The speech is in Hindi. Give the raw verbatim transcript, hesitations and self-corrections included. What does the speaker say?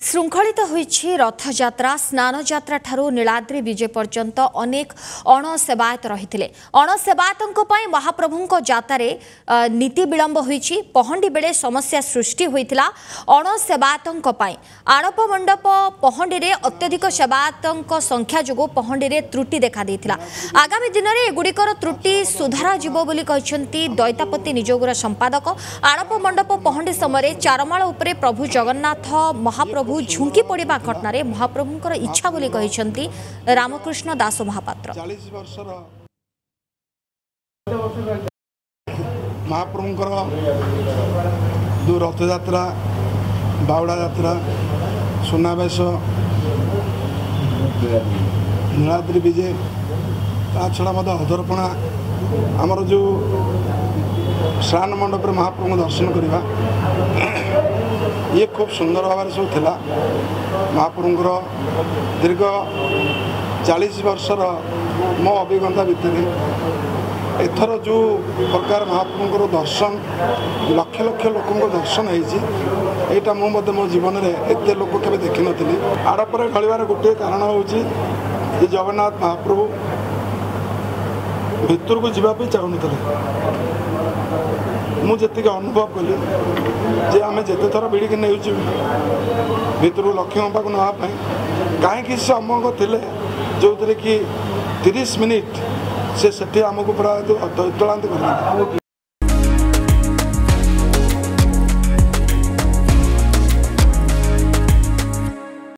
श्रृंखलित होईछि रथयात्रा स्नान यात्रा ठारू नीलाद्री विजय पर्यंत अनेक अणसेवायत रहिथिले। अणसेवायतंक पई महाप्रभुंक जातारे नीति विलंब होईछि। पहंडी बेले समस्या सृष्टि होइतिला। अणसेवायतंक पई आड़प मंडप पहंडी रे अत्यधिक सेवायतंक संख्या जोगो पहंडी रे त्रुटि देखा देइतिला। आगामी दिन रे एगुडीकर त्रुटि सुधारा जिवो बोली कहिसंती दैतापति निजोगुर संपादक। आड़प मंडप पहंडी समय चारमाळ उपरे प्रभु जगन्नाथ महाप्रभु झुंकी पड़ा घटन महाप्रभुंकर इच्छा बोली कहिसंती रामकृष्ण दास महापात्र। महाप्रभुंकर जो रथयात्रा बावड़ा यात्रा सुनावेश नीलाद्री विजय ता छड़ा मत अधरपणा आमर जो श्रान मंडप महाप्रभु दर्शन करवा ये खूब सुंदर भाव सब थिला। महाप्रभुंकर दीर्घ चालीस वर्षर मो अभिज्ञता भितर एथर जो प्रकार महाप्रभुंकर दर्शन लक्ष लक्ष लोक दर्शन होता मो मो जीवन में एत लोक के देखी नी। आड़पर ढलवार गोटे कारण हूँ जगन्नाथ महाप्रभु भितर को जावाई चाहून मुझे अनुभव कली जे आम जिते थर भिड़िकी नहीं भितर लक्ष्मी पाक नापी कहीं से अमक थे जो थे कि तीस मिनिट से आमको पूरा अतलांत कर।